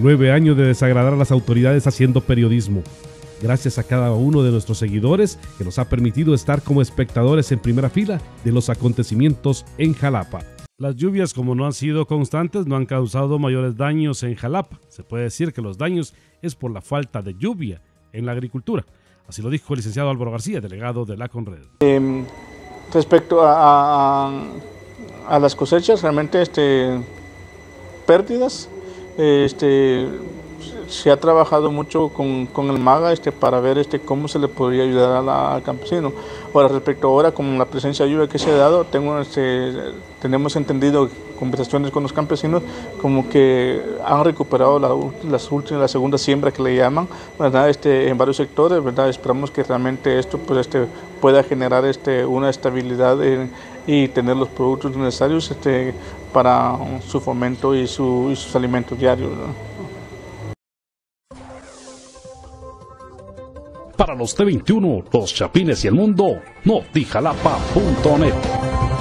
9 años de desagradar a las autoridades haciendo periodismo. Gracias a cada uno de nuestros seguidores que nos ha permitido estar como espectadores en primera fila de los acontecimientos en Jalapa. Las lluvias, como no han sido constantes, no han causado mayores daños en Jalapa. Se puede decir que los daños es por la falta de lluvia en la agricultura. Así lo dijo el licenciado Álvaro García, delegado de la Conred. Respecto a las cosechas, realmente pérdidas, se ha trabajado mucho con el MAGA para ver cómo se le podría ayudar al campesino. Ahora, respecto ahora con la presencia de lluvia que se ha dado, tenemos entendido conversaciones con los campesinos como que han recuperado la segunda siembra que le llaman, ¿verdad? En varios sectores, ¿verdad? Esperamos que realmente esto pueda generar una estabilidad y tener los productos necesarios para su fomento y sus alimentos diarios, ¿no? Para los T21, los Chapines y el mundo, notijalapa.net.